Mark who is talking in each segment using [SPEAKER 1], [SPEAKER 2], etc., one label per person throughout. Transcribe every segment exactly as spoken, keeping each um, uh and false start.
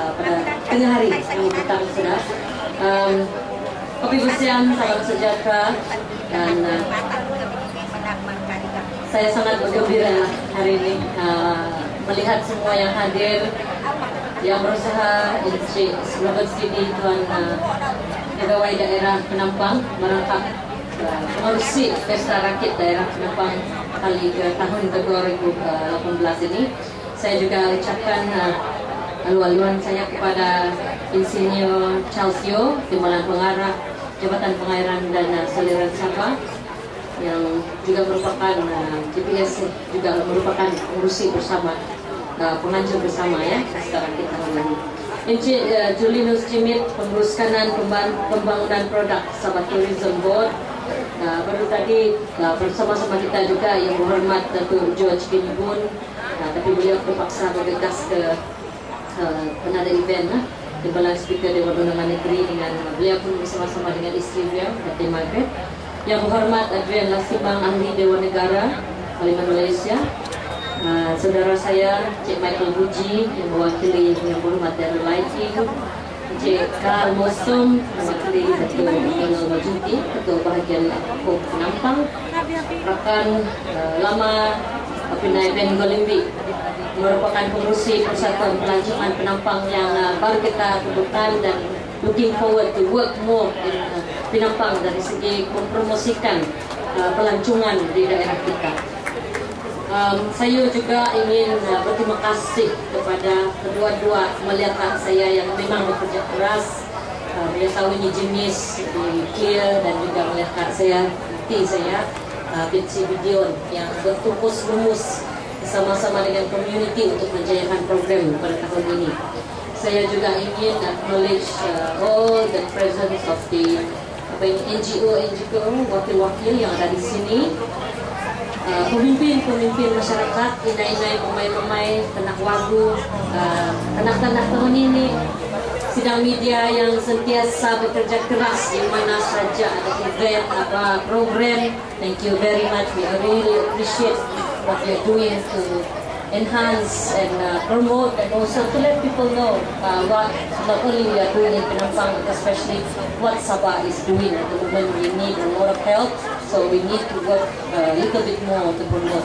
[SPEAKER 1] uh, pada tengah hari yang petang sudah. Um, kopi bersiam, salam sejahtera, dan uh, saya sangat bergembira hari ini uh, melihat semua yang hadir, yang berusaha di seluruh sini, Tuan uh, Pegawai Daerah Penampang merangkap uh, mengurusi Pesta Rakit Daerah Penampang kali ke tahun ke dua ribu lapan belas ini. Saya juga ucapkan uh, alu-aluan saya kepada Insinyur Charles Yeo, Timbalan Pengarah Jabatan Pengairan dan uh, Saliran Sabah, yang juga merupakan uh, G P S, juga merupakan pengurusi bersama, uh, penganjur bersama ya sekarang kita tahun ini. Encik uh, Julinus Jimit, pengurus kanan pembangunan produk Sabah Tourism Board. Uh, baru tadi uh, bersama-sama kita juga yang berhormat Datuk George Kinibun, uh, tapi beliau terpaksa bergegas ke uh, penada event uh, Timbalan Speaker Dewan Undangan Negeri, dengan uh, beliau pun bersama-sama dengan isteri beliau Datin Margaret. Yang berhormat Adrian Lasimbang, Ahli Dewan Negara Parlimen Malaysia. Uh, saudara saya Cik Michael Buji yang mewakili yang berhormat Darul Lighting, Cik Karl Mosum mewakili Datuk Donald Majuti, Ketua Bahagian Kop Penampang, rakan uh, lama Pinai Ben Golimbi, merupakan pengurusi Persatuan Pelancongan Penampang yang uh, baru kita temukan, dan looking forward to work more in uh, Penampang dari segi mempromosikan uh, pelancongan di daerah kita. Um, saya juga ingin uh, berterima kasih kepada kedua-dua melihat saya yang memang bekerja keras. Uh, beliau tahu ini jenis di Kia, dan juga melihat saya, nanti saya uh, Bitsy Bidion yang bertukus lumus bersama-sama dengan community untuk menjayakan program pada tahun ini. Saya juga ingin acknowledge uh, all the presence of the apa ini, N G O N G O wakil-wakil yang ada di sini, uh, pemimpin-pemimpin masyarakat, inai-inai, pemain-pemain, kanak wagu, uh, kanak-kanak tahun ini, sidang media yang sentiasa bekerja keras di mana saja ada event, apa program. Thank you very much. We really appreciate what you're doing to enhance and uh, promote, and also to let people know uh, what not only we are doing in Penampang, but especially what Sabah is doing at the moment. We need a lot of help, so we need to work a uh, little bit more to promote.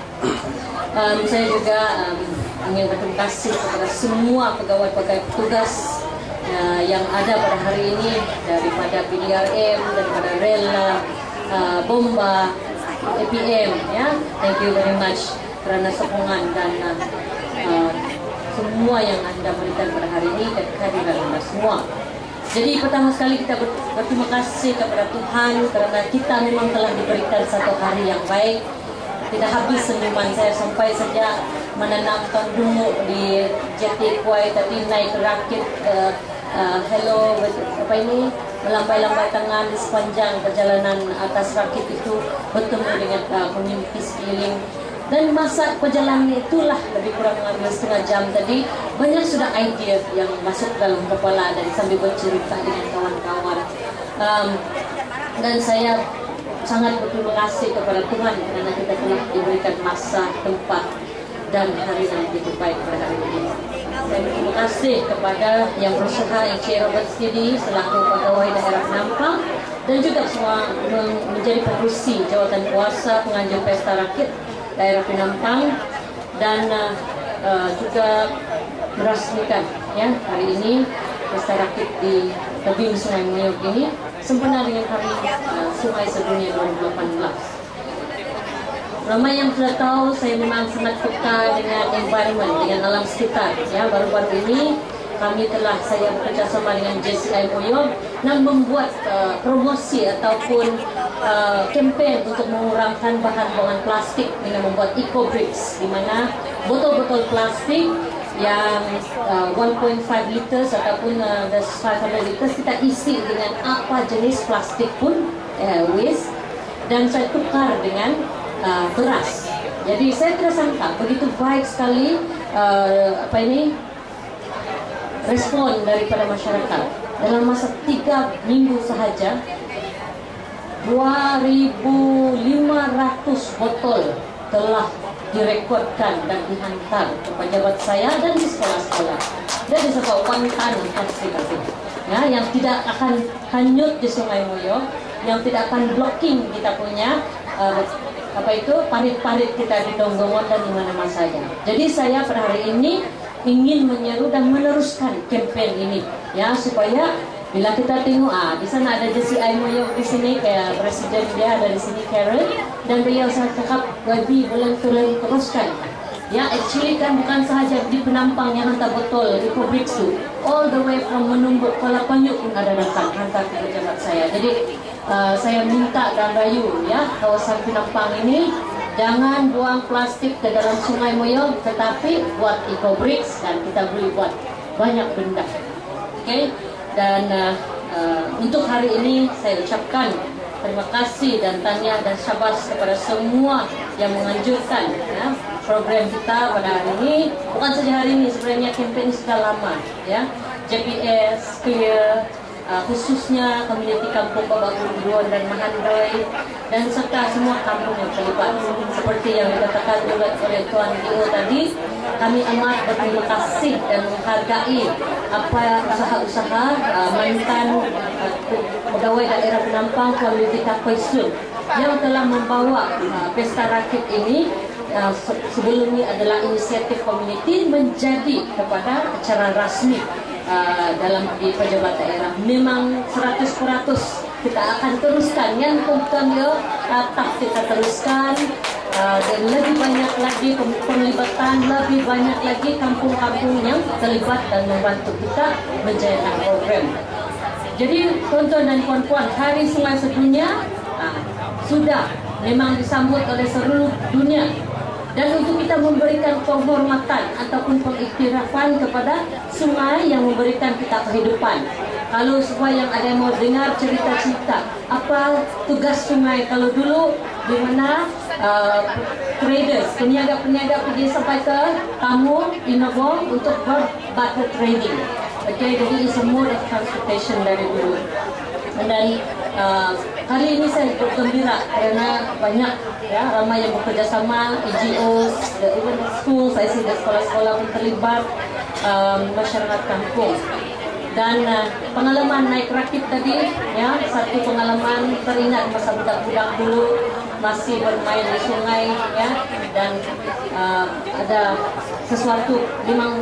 [SPEAKER 1] Um, saya juga um, ingin berterima kasih kepada semua pegawai-pegawai petugas uh, yang ada pada hari ini, daripada P D R M, daripada Rela, uh, Bomba, A P M, ya. Thank you very much kerana sokongan dan uh, uh, semua yang anda berikan pada hari ini, dan kehadiran anda semua. Jadi pertama sekali kita ber berterima kasih kepada Tuhan kerana kita memang telah diberikan satu hari yang baik. Tidak habis senyuman saya sampai sejak menanamkan dumuk di J T Kuai, tadi naik rakit uh, uh, hello apa ini, melambai-lambai tangan di sepanjang perjalanan atas rakit itu, bertemu dengan uh, community sekeliling. Dan masa perjalanan itulah lebih kurang mengambil setengah jam tadi, banyak sudah idea yang masuk dalam kepala, dan sambil bercerita dengan kawan-kawan. Um, dan saya sangat berterima kasih kepada Tuhan kerana kita telah diberikan masa, tempat, dan hari yang lebih baik pada hari ini. Saya berterima kasih kepada yang berusaha, Encik Robert Stidi selaku Pegawai Daerah Penampang, dan juga semua menjadi pengurusi jawatan kuasa penganjur Pesta Rakit Daerah Penampang, dan uh, uh, juga merasmikan ya hari ini Pesta Rakit di tebing Sungai Meniuk ini sempena dengan Hari uh, Sungai Sedunia dua ribu lapan belas. Ramai yang sudah tahu saya memang sangat peka dengan environment, dengan alam sekitar. Ya, baru-baru ini kami telah saya bekerjasama dengan J C I Moyo dan membuat uh, promosi ataupun uh, kempen untuk mengurangkan bahan buangan plastik dengan membuat eco bricks, di mana botol-botol plastik yang uh, one point five liters ataupun uh, five hundred liters kita isi dengan apa jenis plastik pun, uh, waste, dan saya tukar dengan uh, beras. Jadi saya tidak sangka begitu baik sekali uh, apa ini respon daripada masyarakat. Dalam masa tiga minggu sahaja, dua ribu lima ratus botol telah direkodkan dan dihantar ke pejabat saya dan di sekolah-sekolah. That is about perbankan konservasi, ya, yang tidak akan hanyut di Sungai Muyo, yang tidak akan blocking kita punya uh, apa itu parit-parit kita di Donggongon dan di mana-mana saja. Jadi saya pada hari ini ingin menyeru dan meneruskan kampanye ini, ya, supaya bila kita tengok ah di sana ada Jesi Aimoyo di sini, kayak presiden dia ada di sini Karen, dan beliau saya cakap lebih boleh teruskan. Ya, actually kan bukan sahaja di penampang yang hantar botol di publik tu, all the way from Menumbuk Kuala Panyuk pun ada datang hantar ke pejabat saya. Jadi uh, saya minta dan rayu, ya, kawasan penampang ini jangan buang plastik ke dalam Sungai Muyo, tetapi buat eco bricks dan kita boleh buat banyak benda. Oke, okay? Dan uh, uh, untuk hari ini saya ucapkan terima kasih dan tanya dan syabas kepada semua yang menganjurkan, ya, program kita pada hari ini. Bukan saja hari ini, sebenarnya kampanye sudah lama, ya. J P S, Clear, uh, khususnya komuniti kampung Babakundun dan Mahandoi, dan serta semua kampung yang terlibat. Seperti yang dikatakan oleh Tuan D O tadi, kami amat berterima kasih dan menghargai apa usaha-usaha uh, mantan uh, pegawai daerah penampang komuniti Takoisun yang telah membawa uh, pesta rakit ini. Uh, sebelum ini adalah inisiatif komuniti menjadi kepada acara rasmi uh, dalam di pejabat daerah. Memang seratus peratus kita akan teruskan, yang tuan yo tatap kita teruskan, uh, dan lebih banyak lagi penglibatan, lebih banyak lagi kampung-kampung yang terlibat dan membantu kita menjalankan program. Jadi tuan-tuan dan puan-puan, Hari Sungai Sedunia uh, sudah memang disambut oleh seluruh dunia. Dan untuk kita memberikan penghormatan ataupun pengiktirafan kepada sungai yang memberikan kita kehidupan. Kalau semua yang ada yang mau dengar cerita-cerita apa tugas sungai, kalau dulu di mana uh, traders, peniaga-peniaga pergi sampai ke Tamu, Inobong untuk berbarter trading. Okay, jadi it's a mode of transportation dari dulu. Dan uh, hari ini saya bergembira kerana banyak, ya, ramai yang bekerja sama, N G Os, the, even the school, saya sih sekolah-sekolah pun terlibat, um, masyarakat kampung. Dan uh, pengalaman naik rakit tadi, ya, satu pengalaman teringat masa budak-budak dulu masih bermain di sungai, ya, dan uh, ada sesuatu memang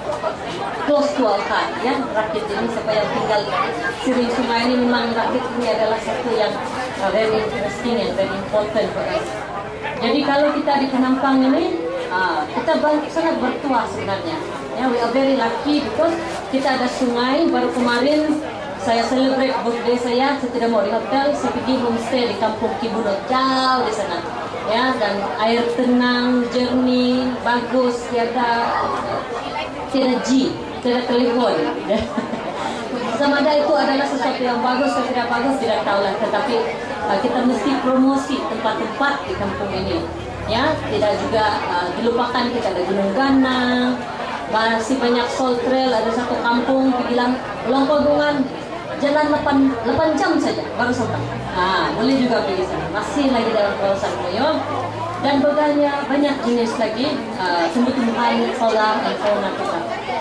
[SPEAKER 1] close to our heart, ya, rakit ini. Siapa yang tinggal sering sungai ini, memang rakit ini adalah satu yang uh, very interesting and very important for us. Jadi kalau kita di Penampang ini, uh, kita sangat bertuah sebenarnya. Ya, we are very lucky because kita ada sungai. Baru kemarin saya celebrate birthday saya, saya tidak mau di hotel, saya pergi homestay di Kampung Kibunot, jauh di sana. Ya, dan air tenang, jernih, bagus, tiada tiada G, tiada telepon. Sama ada itu adalah sesuatu yang bagus atau tidak bagus, tidak tahulah. Tetapi uh, kita mesti promosi tempat-tempat di kampung ini. Ya, tidak juga uh, dilupakan kita ada Gunung Ganang, masih banyak soul trail, ada satu kampung bilang Longkogungan, jalan delapan jam saja baru sampai. Ah, boleh juga pergi sana. Masih lagi dalam kawasan Muyo. Dan banyak banyak jenis lagi uh, tumbuh-tumbuhan, flora dan fauna kita.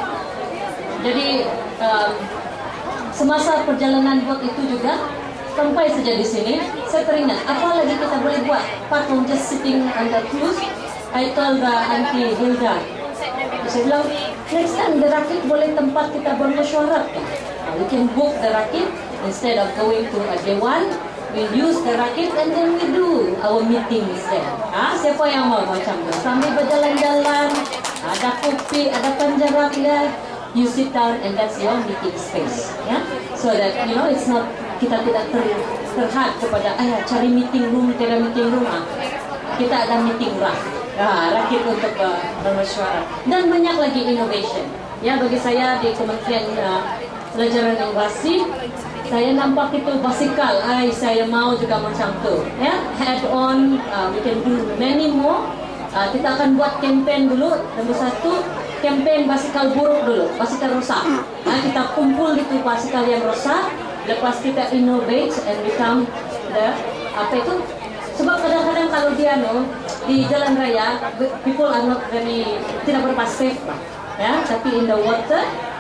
[SPEAKER 1] Jadi um, semasa perjalanan buat itu juga sampai saja di sini, saya teringat apa lagi kita boleh buat. Apart from just sitting on the cruise, I told the Auntie Hilda, saya bilang next time the rakit boleh tempat kita bermesyuarat. Uh, we can book the rakit instead of going to a day one. We use the rakit and then we do our meetings there. Ah, siapa yang mau macam tu? Sambil berjalan-jalan, ada kopi, ada panjang dia. You sit down and that's your meeting space. Yeah, so that you know it's not kita tidak ter, terhad kepada ayah cari meeting room, tidak meeting room. Ah, kita ada meeting raft. Ah, rakit untuk uh, bermesyuarat. Dan banyak lagi innovation. Ya, bagi saya di Kementerian uh, Pelajaran Inovasi, saya nampak itu basikal. Ay, saya mau juga macam tu. Ya, head on, uh, we can do many more. Uh, kita akan buat campaign dulu. Nombor satu, campaign basikal buruk dulu, basikal rosak. Uh, kita kumpul itu basikal yang rosak. Lepas kita innovate and become the apa itu? Sebab kadang-kadang kalau dia no di jalan raya, people are not very tidak berpas safe, ya. Tapi in the water,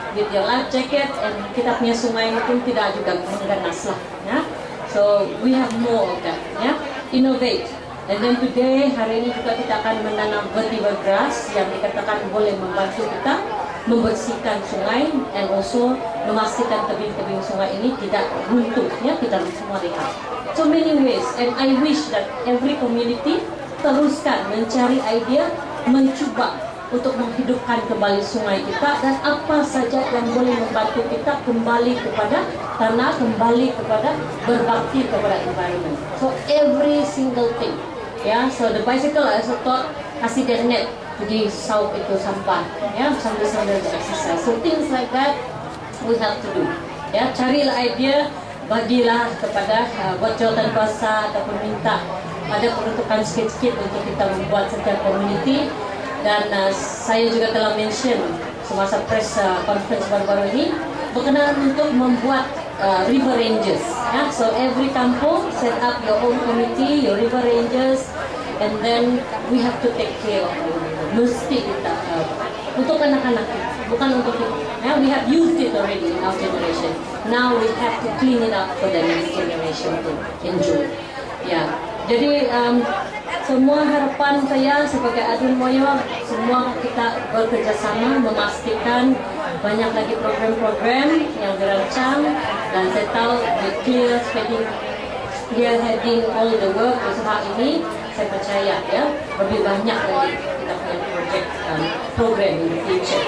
[SPEAKER 1] with your life jacket, and kita punya sungai pun tidak juga mengganas lah. Ya. So we have more of that. Ya. Innovate. And then today, hari ini juga kita akan menanam vertical grass yang dikatakan boleh membantu kita membersihkan sungai and also memastikan tebing-tebing sungai ini tidak runtuh. Ya, kita semua lihat. So many ways, and I wish that every community teruskan mencari idea, mencuba untuk menghidupkan kembali sungai kita dan apa saja yang boleh membantu kita kembali kepada tanah, kembali kepada berbakti kepada environment. So every single thing. Yeah, so the bicycle I also thought kasih dia net pergi south itu sampah, ya, sambil-sambil exercise. So things like that we have to do. Ya, carilah idea, bagilah kepada uh, buat jawatan kuasa ataupun minta ada peruntukan sikit-sikit untuk kita membuat setiap community. Dan uh, saya juga telah mention semasa press uh, conference baru-baru ini berkenaan untuk membuat uh, river ranges. Ya, so every kampung set up your own committee, your river ranges, and then we have to take care of it. Mesti kita uh, untuk anak-anak, bukan untuk kita. Yeah, we have used it already in our generation. Now we have to clean it up for the next generation to enjoy. Yeah, jadi um, semua harapan saya sebagai adun moyo, semua kita bekerjasama memastikan banyak lagi program-program yang dirancang, dan saya tahu with clear speaking, clear heading all the work usaha ini, saya percaya ya lebih banyak lagi kita punya project um, program in the future.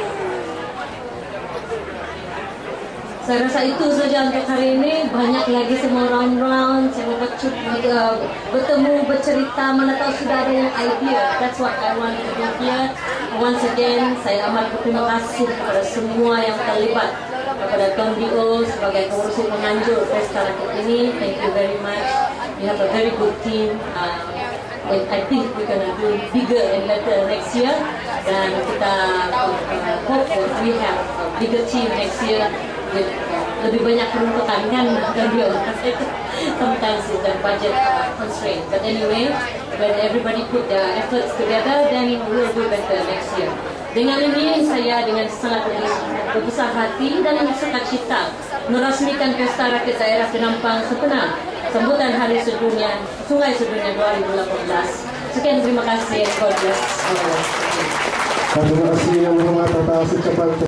[SPEAKER 1] Saya rasa itu saja untuk hari ini. Banyak lagi semua round-round, saya mau uh, bertemu, bercerita, mana tahu sudah ada yang idea. That's what I want to do here. Once again, saya amat berterima kasih kepada semua yang terlibat, kepada Tuan D O sebagai pengurusi penganjur pesta rakyat ini. Thank you very much. We have a very good team. Uh, I think we're gonna do bigger and better next year. Dan kita uh, hope that we have a bigger team next year. With, uh, lebih banyak peruntukan kan dan dia sometimes it's the budget uh, constraint, but anyway when everybody put their efforts together then we'll do better next year. Dengan ini saya dengan sangat berbesar hati dan sukacita merasmikan Pesta Rakyat Daerah Penampang Sepenuh sambutan Hari Sedunia Sungai Sedunia dua ribu lapan belas. Sekian, terima kasih. God bless.
[SPEAKER 2] Terima kasih yang berhormat atas ucapan